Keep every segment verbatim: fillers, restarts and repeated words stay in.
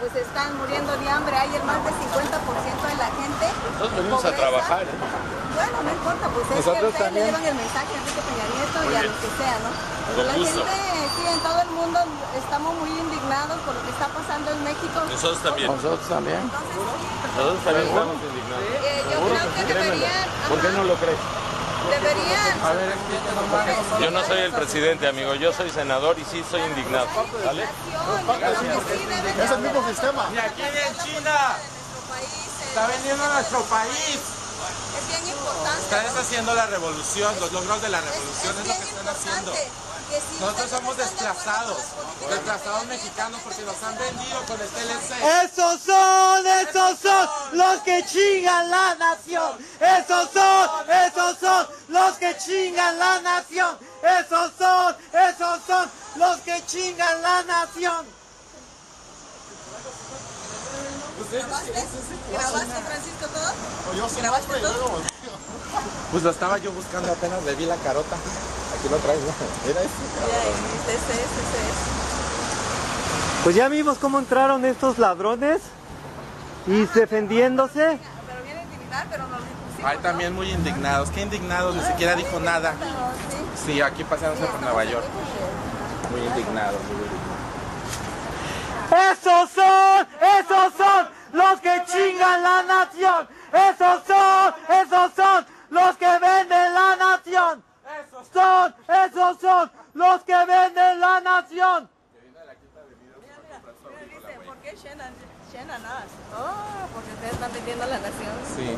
pues están muriendo de hambre. Hay el más del cincuenta por ciento de la gente. Nosotros venimos a trabajar, ¿eh? Bueno, no importa, pues es Nosotros que ustedes también le llevan el mensaje a Enrique Peña Nieto y a los que sea, ¿no? Pero la gusto. gente, sí, en todo el mundo estamos muy indignados por lo que está pasando en México. Nosotros también. Nosotros también. Entonces, sí, Nosotros también estamos indignados. eh, yo creo que deberían... ¿Por qué ajá, no lo crees? Deberían... A ver, explícanos más. Yo no soy el presidente, amigo. Yo soy senador y sí soy indignado. ¿Vale? Es el mismo sistema. Y aquí en China está vendiendo a nuestro país. Es bien importante. Están ¿no? haciendo la revolución, los logros de la Es, revolución es, es lo bien que están haciendo. importante que si Nosotros ustedes somos no están de acuerdo desplazados, con las políticas desplazados de mexicanos porque nos han vendido con el T L C. Esos son, esos son los que chingan la nación. Esos son, esos son los que chingan la nación. Esos son, esos son los que chingan la nación. ¿Grabaste? ¿Grabaste, Francisco, todo? ¿Grabaste todo? Pues lo estaba yo buscando apenas, le vi la carota. Aquí lo traigo. Mira este. Mira, este, este, este, este. Pues ya vimos cómo entraron estos ladrones y defendiéndose. Pero viene a intimidar, pero no... sí, Ay, ¿no? también muy indignados, qué indignados, ni siquiera dijo nada. Sí. Sí, aquí pasándose por Nueva York. Muy indignados, muy indignados. Esos son, esos son los que chingan la nación. Esos son, esos son los que venden la nación. Esos son, esos son los que venden la nación. Dice, ¿por qué Shannon, Shannon us? Oh, porque ustedes están vendiendo la nación. Sí.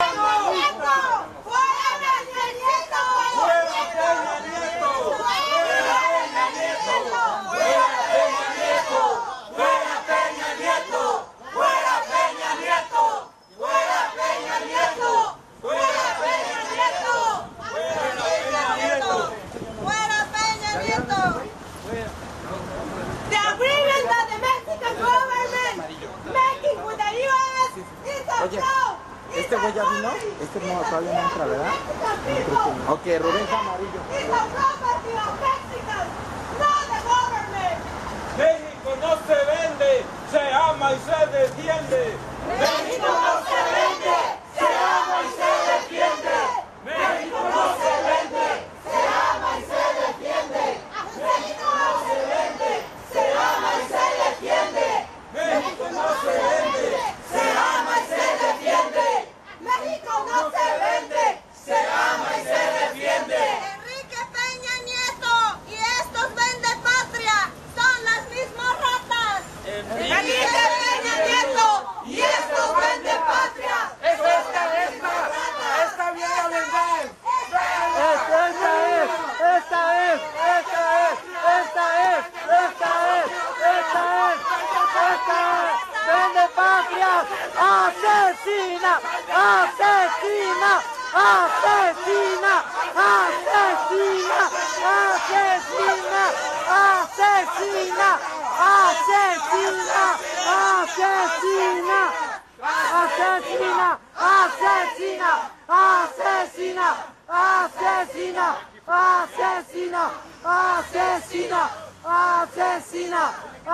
¡Fuera Peña Nieto! The agreement that the Mexican government making with the U S is a Oye, joke. ¿este güey ya vino? Este no, todavía no entra, ¿verdad? Ok, Rubén Amarillo. It's a property of Mexicans, not the government. México no se vende, se ama y se defiende. México no se vende, se ama y se defiende. México no se vende, se ama y se defiende. México no se vende, se ama y se defiende. México no se vende, se ama y se defiende. México no se vende, se ama y se defiende. Enrique Peña Nieto y estos vende patria son las mismas ratas. Enrique Peña Nieto y estos vende patria. Esta, esta, esta viene a vender. Esta es, esta es, esta es, esta es, esta es, esta es, esta es, vende patria, asesina, asesina, asesina, asesina, asesina, asesina, asesina, asesina, asesina, asesina, asesina, asesina, asesina, asesina, asesina,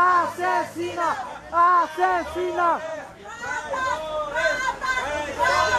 asesina, asesina. ¡Ratas!